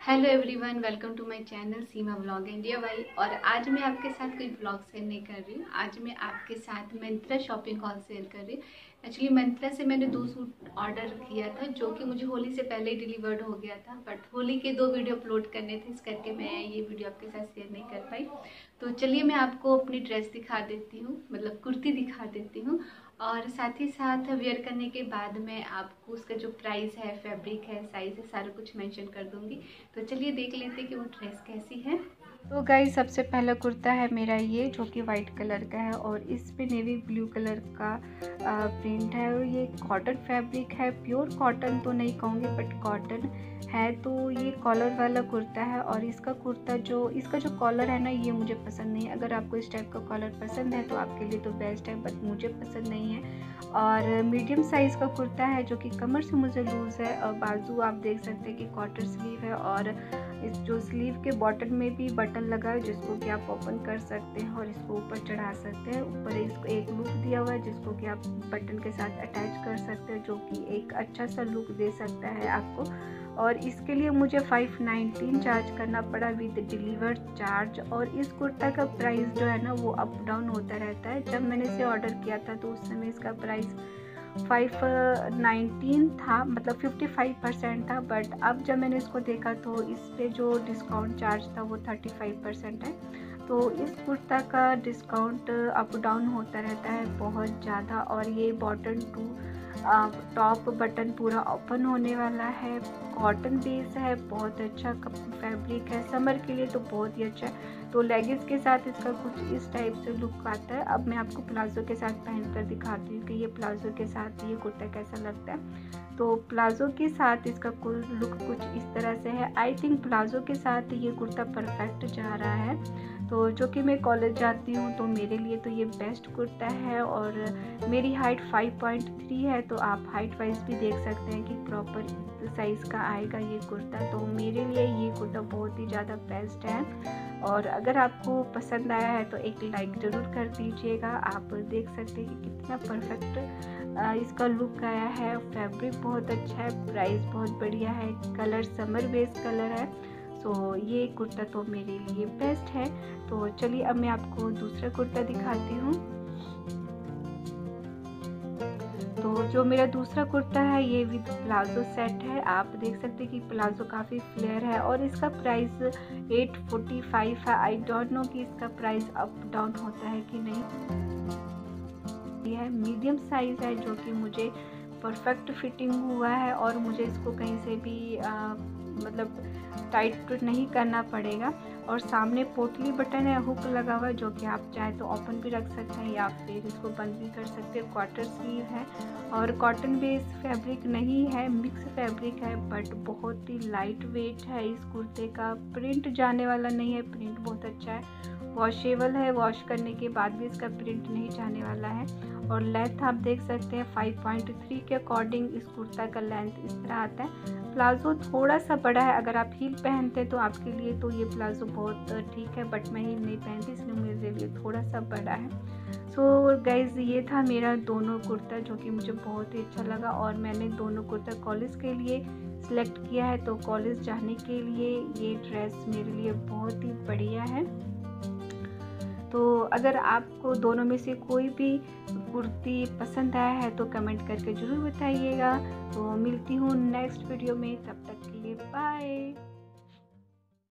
Hello everyone, welcome to my channel Seema vlog India भाई। और आज मैं आपके साथ कोई व्लॉग शेयर नहीं कर रही हूँ। आज मैं आपके साथ मंत्रा शॉपिंग हॉल शेयर कर रही हूँ। एक्चुअली मंत्रा से मैंने 2 सूट ऑर्डर किया था जो कि मुझे होली से पहले ही डिलीवर्ड हो गया था, बट होली के 2 वीडियो अपलोड करने थे, इस करके मैं ये वीडियो आपके साथ शेयर नहीं कर पाई। तो चलिए मैं आपको अपनी ड्रेस दिखा देती हूँ, मतलब कुर्ती दिखा देती हूँ, और साथ ही साथ वेयर करने के बाद मैं आपको उसका जो प्राइस है, फैब्रिक है, साइज़ है, सारा कुछ मेंशन कर दूंगी। तो चलिए देख लेते हैं कि वो ड्रेस कैसी है। तो गाइस, सबसे पहला कुर्ता है मेरा ये, जो कि वाइट कलर का है और इस पे नेवी ब्लू कलर का प्रिंट है। और ये कॉटन फैब्रिक है, प्योर कॉटन तो नहीं कहूँगी बट कॉटन है। तो ये कॉलर वाला कुर्ता है और इसका जो कॉलर है ना, ये मुझे पसंद नहीं है। अगर आपको इस टाइप का कॉलर पसंद है तो आपके लिए तो बेस्ट है, बट मुझे पसंद नहीं है। और मीडियम साइज़ का कुर्ता है जो कि कमर से मुझे लूज़ है, और बाजू आप देख सकते हैं कि क्वार्टर स्लीव है, और इस जो स्लीव के बॉटम में भी बटन लगा है जिसको कि आप ओपन कर सकते हैं और इसको ऊपर चढ़ा सकते हैं। ऊपर इसको एक लुक दिया हुआ है जिसको कि आप बटन के साथ अटैच कर सकते हैं, जो कि एक अच्छा सा लुक दे सकता है आपको। और इसके लिए मुझे 519 चार्ज करना पड़ा विद डिलीवर चार्ज। और इस कुर्ता का प्राइस जो है ना, वो अप डाउन होता रहता है। जब मैंने इसे ऑर्डर किया था तो उस समय इसका प्राइस 519 था, मतलब 55% था, बट अब जब मैंने इसको देखा तो इस पे जो डिस्काउंट चार्ज था वो 35% है। तो इस कुर्ता का डिस्काउंट अप डाउन होता रहता है बहुत ज़्यादा। और ये बॉटम टू टॉप बटन पूरा ओपन होने वाला है, कॉटन बेस है, बहुत अच्छा फैब्रिक है, समर के लिए तो बहुत ही अच्छा है। तो लेगिंग्स के साथ इसका कुछ इस टाइप से लुक आता है। अब मैं आपको प्लाजो के साथ पहन कर दिखाती हूँ कि ये प्लाजो के साथ ये कुर्ता कैसा लगता है। तो प्लाजो के साथ इसका कुल लुक कुछ इस तरह से है। आई थिंक प्लाजो के साथ ये कुर्ता परफेक्ट जा रहा है। तो जो कि मैं कॉलेज जाती हूँ तो मेरे लिए तो ये बेस्ट कुर्ता है। और मेरी हाइट 5.3 है, तो आप हाइट वाइज भी देख सकते हैं कि प्रॉपर साइज़ का आएगा ये कुर्ता। तो मेरे लिए ये कुर्ता बहुत ही ज़्यादा बेस्ट है। और अगर आपको पसंद आया है तो एक लाइक ज़रूर कर दीजिएगा। आप देख सकते हैं कि कितना परफेक्ट इसका लुक आया है। फैब्रिक बहुत अच्छा है, प्राइस बहुत बढ़िया है, कलर समर बेस कलर है। सो ये कुर्ता तो मेरे लिए बेस्ट है। तो चलिए अब मैं आपको दूसरा कुर्ता दिखाती हूँ। तो जो मेरा दूसरा कुर्ता है ये विद प्लाजो सेट है। आप देख सकते हैं कि प्लाजो काफ़ी फ्लेयर है और इसका प्राइस 845 है। आई डोंट नो कि इसका प्राइस अप डाउन होता है कि नहीं। ये है मीडियम साइज़ है जो कि मुझे परफेक्ट फिटिंग हुआ है, और मुझे इसको कहीं से भी मतलब टाइट नहीं करना पड़ेगा। और सामने पोटली बटन है, हुक लगा हुआ है, जो कि आप चाहे तो ओपन भी रख सकते हैं या फिर इसको बंद भी कर सकते हैं। क्वार्टर स्लीव है और कॉटन बेस फैब्रिक नहीं है, मिक्स फैब्रिक है, बट बहुत ही लाइट वेट है। इस कुर्ते का प्रिंट जाने वाला नहीं है, प्रिंट बहुत अच्छा है, वॉशेबल है, वॉश करने के बाद भी इसका प्रिंट नहीं जाने वाला है। और लेंथ आप देख सकते हैं 5.3 के अकॉर्डिंग इस कुर्ता का लेंथ इस तरह आता है। प्लाजो थोड़ा सा बड़ा है, अगर आप हील पहनते हैं तो आपके लिए तो ये प्लाजो बहुत ठीक है, बट मैं हील नहीं पहनती इसलिए मेरे लिए थोड़ा सा बड़ा है। सो गाइज, ये था मेरा दोनों कुर्ता जो कि मुझे बहुत ही अच्छा लगा। और मैंने दोनों कुर्ता कॉलेज के लिए सिलेक्ट किया है, तो कॉलेज जाने के लिए ये ड्रेस मेरे लिए बहुत ही बढ़िया है। तो अगर आपको दोनों में से कोई भी कुर्ती पसंद आया है तो कमेंट करके ज़रूर बताइएगा। तो मिलती हूँ नेक्स्ट वीडियो में, तब तक के लिए बाय।